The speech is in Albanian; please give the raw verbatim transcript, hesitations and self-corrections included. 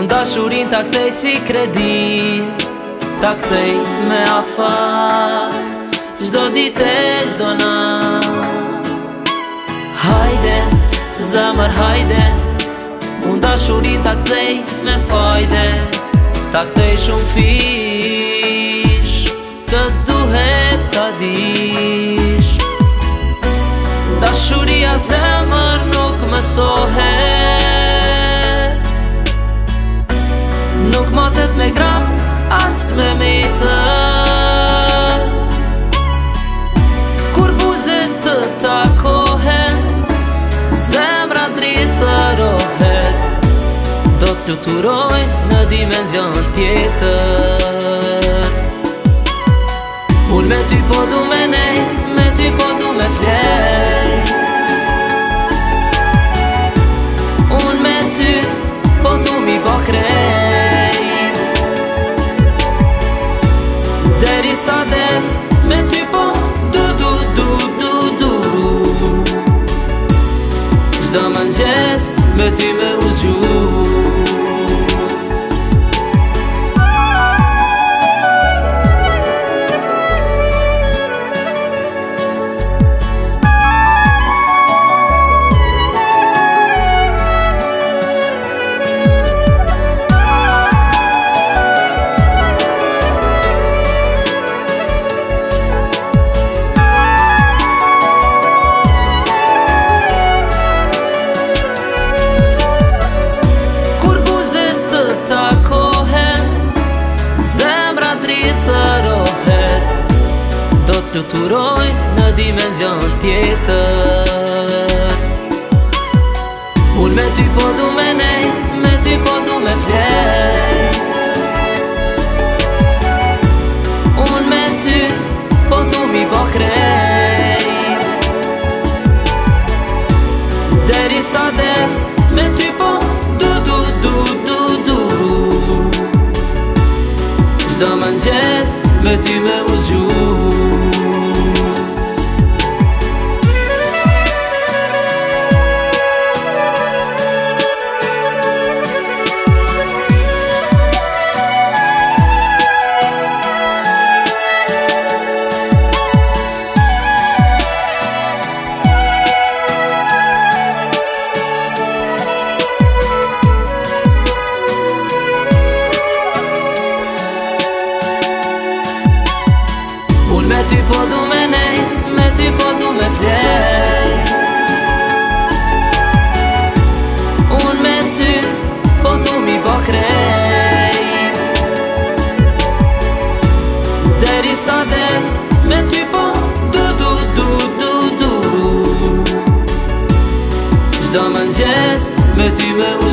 Unë dashurin ta kthej si kredit, ta kthej me afat, çdo ditë e çdo nat. Hajde, zemër hajde, unë dashurin ta kthej me fajde, ta kthej shumë fish, të duhet ta dish. Dashuria zemër nuk mësohet, nuk matet me gram, as me metër. Kur buzët të takohen, zemra drithërohet, do të fluturojnë në dimenzion tjetër. Unë me ty po du me nej, me ty po du me flej. Unë me ty po du mi bo krejt. Deri sa des, me ty po du du du du du. Çdo mëngjes, me ty me u zgju. Fluturojnë në dimenzion tjetër. Unë me ty po du me nej, me ty po du me flej. Unë me ty po du mi bo krejt. Deri sa des, me ty po du du du du du. Çdo mëngjes, me ty me u zgju. Me ty po du me nej, me ty po du me flej. Unë me ty po du mi bo krejt. Deri sa des, me ty po du du du du du. Çdo mëngjes, me ty me